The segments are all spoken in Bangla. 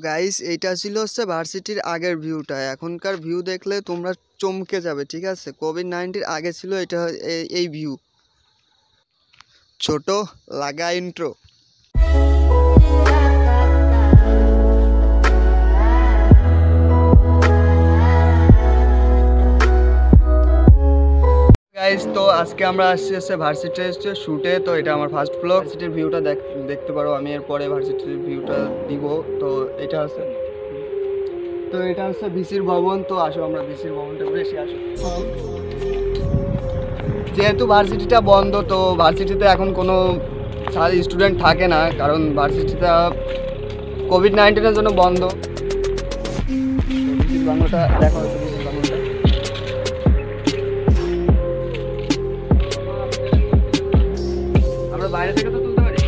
গাইস এইটা ছিল হচ্ছে ভার্সিটির আগের ভিউটা। এখনকার ভিউ দেখলে তোমরা চমকে যাবে, ঠিক আছে। কোভিড-19 আগে ছিল এটা এই ভিউ। ছোট লাগা ইন্ট্রো। গাইস তো আজকে আমরা আসছি হচ্ছে ভার্সিটির শুটে। তো এটা আমার ফার্স্ট ব্লগ। ভার্সিটির ভিউটা দেখতে পারো। আমি এরপরে ভার্সিটির ভিউটা দিব। তো এটা হচ্ছে ভিসির ভবন। তো আসো আমরা ভিসির ভবনটা বেশি আসো। যেহেতু ভার্সিটিটা বন্ধ, তো ভার্সিটিতে এখন কোনো স্টুডেন্ট থাকে না, কারণ ভার্সিটিটা কোভিড-19 জন্য বন্ধ। ভিসির বাংলাটা দেখা হচ্ছে। ভিসির বাংলাটা আমরা বাইরে থেকে তো তুলতে পারি।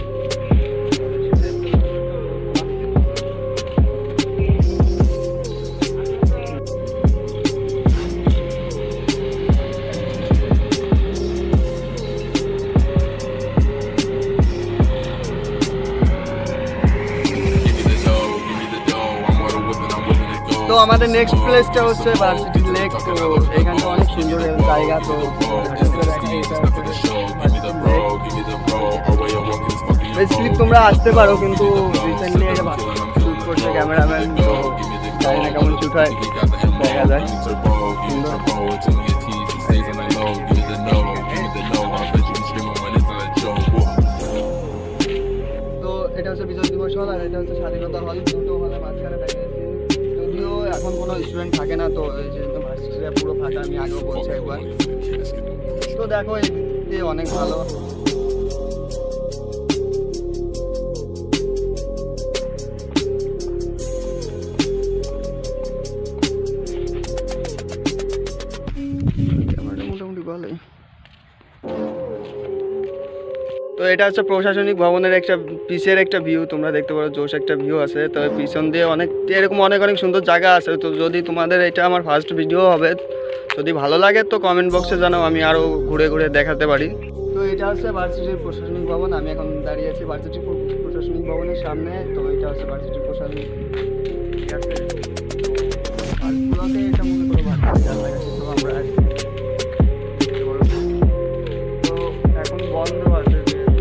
তো আমাদের নেক্সট প্লেসটা হচ্ছে ভার্সিটি লেক। তো এখানটা অনেক সুন্দর জায়গা। তো বেসিক্যালি তোমরা আসতে পারো, কিন্তু রিসেন্টলি শুট করছে ক্যামেরাম্যান। তো জানি না কেমন শুট হয়, দেখা যায়। তো এটা হচ্ছে বিজয় দিবস হল, আর এটা হচ্ছে স্বাধীনতা হল। দুটো হলের মাঝখানে দেখিয়েছি। যদিও এখন কোনো স্টুডেন্ট থাকে না, তো এই যে ভার্সিটিটা পুরো ফাঁকা। আমি আগেও বলছি একবার। তো দেখো এই দিক অনেক ভালো। মোটামুটি ভালোই। তো এটা হচ্ছে প্রশাসনিক ভবনের পিছের একটা ভিউ। তোমরা দেখতে পারো জোশ একটা ভিউ আছে। তো পিছন দিয়ে এরকম অনেক সুন্দর জায়গা আছে। তো যদি তোমাদের এটা আমার ফার্স্ট ভিডিও হবে, যদি ভালো লাগে তো কমেন্ট বক্সে জানাও, আমি আরও ঘুরে ঘুরে দেখাতে পারি। তো এটা হচ্ছে ভার্সিটির প্রশাসনিক ভবন। আমি এখন দাঁড়িয়ে আছি ভার্সিটির প্রশাসনিক ভবনের সামনে। তো এটা হচ্ছে ভার্সিটির প্রশাসনিক, ঠিক আছে। এটা মনে করো ভার্সিটি লাগাচ্ছি। তো আমরা তো এখন বন্ধ আছে,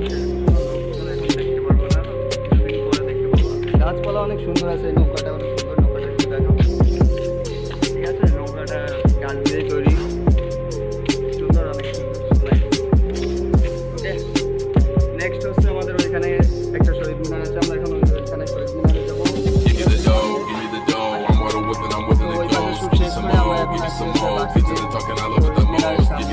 গাছপালা অনেক সুন্দর আছে। নৌকাটা অনেক সুন্দর। নৌকাটা একটু দেখো, ঠিক আছে। নৌকাটা গাছ দিয়ে তৈরি, সুন্দর, অনেক সুন্দর। ওকে, নেক্সট হচ্ছে আমাদের ওইখানে একটা শহীদ মিনার আছে। আমরা এখন ওইখানে শহীদ মিনারে যাবো। ওই পাশে শুট শেষ করে আমরা এখন আসছি মিনারের সামনে।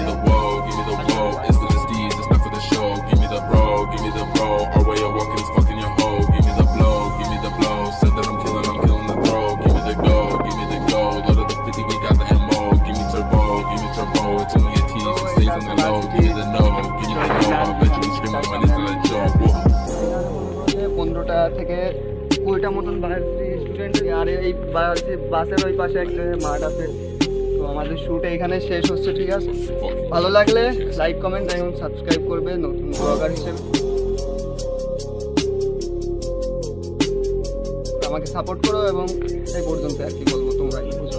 থেকে 20টা মতন ভার্সিটি স্টুডেন্ট। আর এই বাসের ওই পাশে একটা মাঠ আছে। তো আমাদের শ্যুট এইখানে শেষ হচ্ছে, ঠিক আছে। ভালো লাগলে লাইক, কমেন্ট এবং সাবস্ক্রাইব করবে নতুন ব্লগার হিসেবে। আমাকে সাপোর্ট করো, এবং এই পর্যন্ত আর কি বলবো, তোমরাই বুঝো।